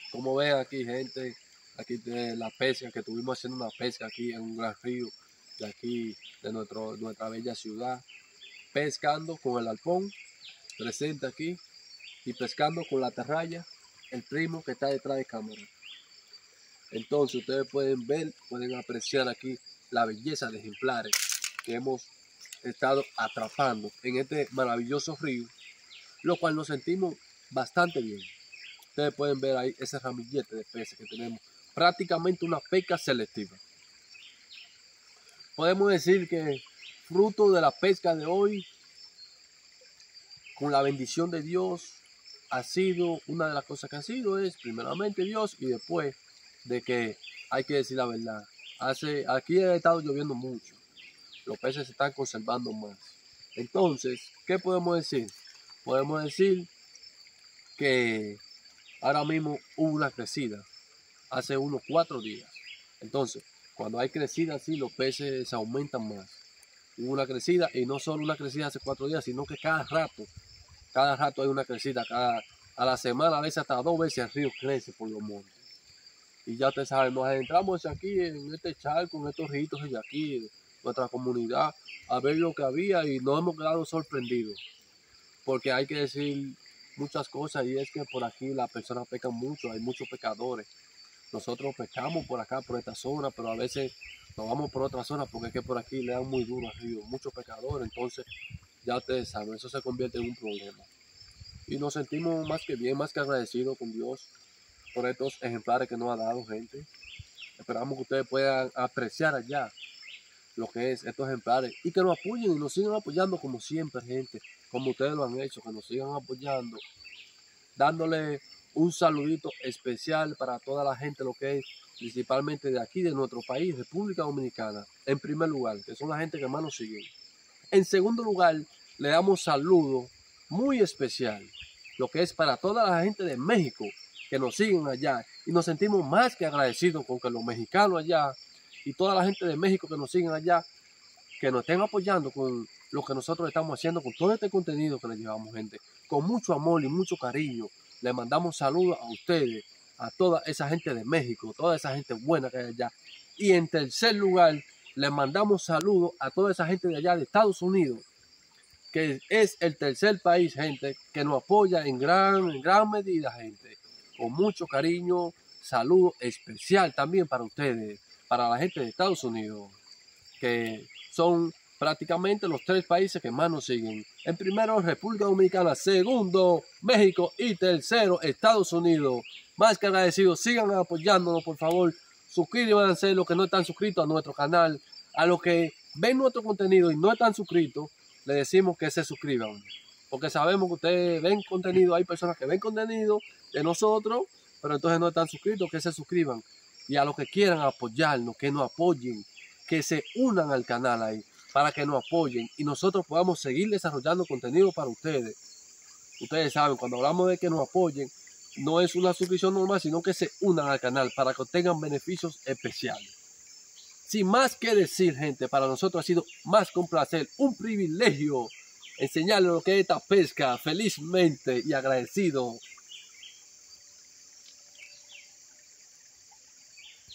Como ven aquí, gente, aquí de la pesca, que estuvimos haciendo una pesca aquí en un gran río de aquí, de nuestra bella ciudad, pescando con el arpón presente aquí y pescando con la atarraya, el primo que está detrás de cámara. Entonces ustedes pueden ver, pueden apreciar aquí la belleza de ejemplares que hemos estado atrapando en este maravilloso río, lo cual nos sentimos bastante bien. Ustedes pueden ver ahí ese ramillete de peces que tenemos, prácticamente una pesca selectiva. Podemos decir que fruto de la pesca de hoy, con la bendición de Dios, ha sido una de las cosas que ha sido es primeramente Dios y después de que hay que decir la verdad. Aquí ha estado lloviendo mucho, los peces se están conservando más. Entonces, ¿qué podemos decir? Podemos decir que ahora mismo hubo una crecida hace unos 4 días. Entonces, cuando hay crecida así, los peces se aumentan más. Hubo una crecida, y no solo una crecida hace 4 días, sino que cada rato hay una crecida. A la semana, a veces hasta 2 veces el río crece por los montes. Y ya ustedes saben, nos adentramos aquí en este charco, en estos ríos de aquí, de nuestra comunidad, a ver lo que había y nos hemos quedado sorprendidos. Porque hay que decir muchas cosas, y es que por aquí las personas pecan mucho, hay muchos pecadores. Nosotros pescamos por acá, por esta zona, pero a veces nos vamos por otra zona porque es que por aquí le dan muy duro al río, muchos pecadores. Entonces, ya ustedes saben, eso se convierte en un problema. Y nos sentimos más que bien, más que agradecidos con Dios por estos ejemplares que nos ha dado, gente. Esperamos que ustedes puedan apreciar allá lo que es estos ejemplares y que nos apoyen y nos sigan apoyando como siempre, gente, como ustedes lo han hecho, que nos sigan apoyando, dándole un saludito especial para toda la gente, lo que es principalmente de aquí, de nuestro país, República Dominicana, en primer lugar, que son la gente que más nos siguen. En segundo lugar, le damos saludo muy especial, lo que es para toda la gente de México que nos siguen allá, y nos sentimos más que agradecidos con que los mexicanos allá y toda la gente de México que nos siguen allá, que nos estén apoyando con lo que nosotros estamos haciendo, con todo este contenido que les llevamos, gente, con mucho amor y mucho cariño. Les mandamos saludos a ustedes, a toda esa gente de México, toda esa gente buena que hay allá. Y en tercer lugar, les mandamos saludos a toda esa gente de allá de Estados Unidos, que es el tercer país, gente, que nos apoya en gran medida, gente. Con mucho cariño, saludo especial también para ustedes, para la gente de Estados Unidos, que son prácticamente los 3 países que más nos siguen. En primero, República Dominicana, segundo, México y tercero, Estados Unidos. Más que agradecidos, sigan apoyándonos, por favor. Suscríbanse los que no están suscritos a nuestro canal. A los que ven nuestro contenido y no están suscritos, les decimos que se suscriban. Porque sabemos que ustedes ven contenido, hay personas que ven contenido de nosotros, pero entonces no están suscritos, que se suscriban. Y a los que quieran apoyarnos, que nos apoyen, que se unan al canal ahí, para que nos apoyen y nosotros podamos seguir desarrollando contenido para ustedes. Ustedes saben, cuando hablamos de que nos apoyen, no es una suscripción normal, sino que se unan al canal para que obtengan beneficios especiales. Sin más que decir, gente, para nosotros ha sido más que un placer, un privilegio enseñarles lo que es esta pesca, felizmente y agradecido